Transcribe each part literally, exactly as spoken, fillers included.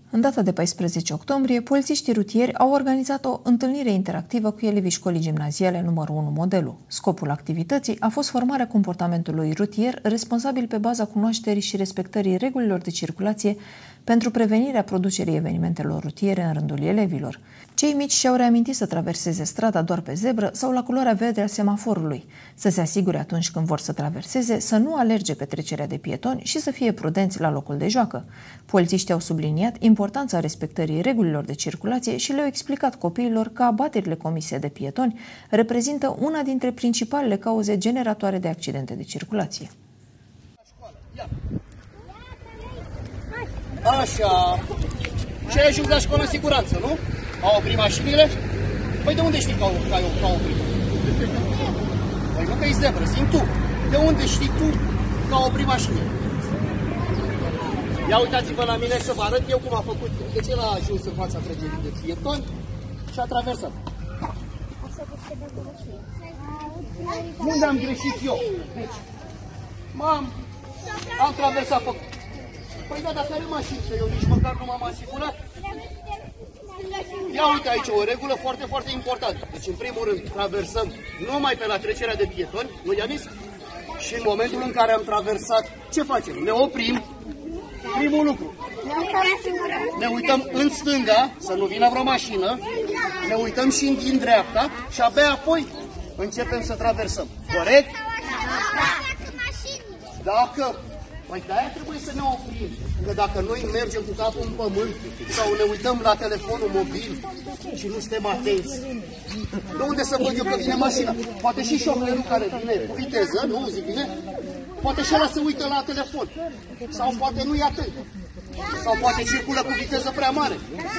În data de paisprezece octombrie, polițiștii rutieri au organizat o întâlnire interactivă cu elevii școlii gimnaziale numărul unu Modelu. Scopul activității a fost formarea comportamentului rutier responsabil pe baza cunoașterii și respectării regulilor de circulație pentru prevenirea producerii evenimentelor rutiere în rândul elevilor. Cei mici și-au reamintit să traverseze strada doar pe zebră sau la culoarea verde a semaforului, să se asigure atunci când vor să traverseze să nu alerge pe trecerea de pietoni și să fie prudenți la locul de joacă. Polițiștii au subliniat importanța respectării regulilor de circulație și le-au explicat copiilor că abaterile comise de pietoni reprezintă una dintre principalele cauze generatoare de accidente de circulație. Așa. Și ai ajuns la școală în siguranță, nu? Au oprit mașinile? Păi de unde știi că au, că au, că au oprit? Păi nu că e zebră, simt tu. De unde știi tu că au oprit mașinile? Ia uitați-vă la mine să vă arăt eu cum a făcut. De ce l-a ajuns în fața trecerii de pietoni și a traversat. Unde am greșit eu? Deci, m-am am traversat pe... Păi da, dacă are mașini, că eu nici măcar nu m-am asigurat. Ia uite aici o regulă foarte, foarte importantă. Deci, în primul rând, traversăm numai pe la trecerea de pietoni, nu i-am zis? Și în momentul în care am traversat, ce facem? Ne oprim. Primul lucru. Ne uităm în stânga, să nu vină vreo mașină. Ne uităm și din dreapta și abia apoi începem să traversăm. Corect? Dacă... Păi de-aia trebuie să ne oprim. Că dacă noi mergem cu capul în pământ sau ne uităm la telefonul mobil și nu suntem atenți, de unde să văd eu că vine mașina? Poate și șoferul care vine cu viteză, nu zic bine, poate și ăla se uită la telefon. Sau poate nu-i atent. Sau poate circulă cu viteză prea mare.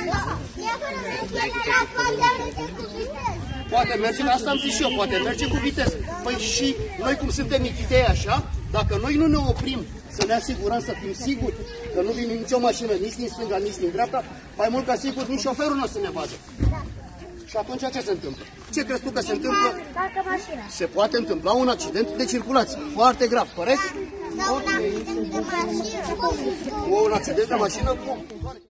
Poate merge, asta am zis și eu, poate merge cu viteză. Păi și noi cum suntem mititei așa, dacă noi nu ne oprim să ne asigurăm să fim siguri că nu vine nicio mașină, nici din stânga, nici din dreapta, mai mult ca sigur, nici șoferul nu o să ne vadă. Și atunci ce se întâmplă? Ce crezi tu că se întâmplă? Se poate întâmpla un accident de circulație. Foarte grav, corect? Sau un accident de mașină. Un accident de mașină cum?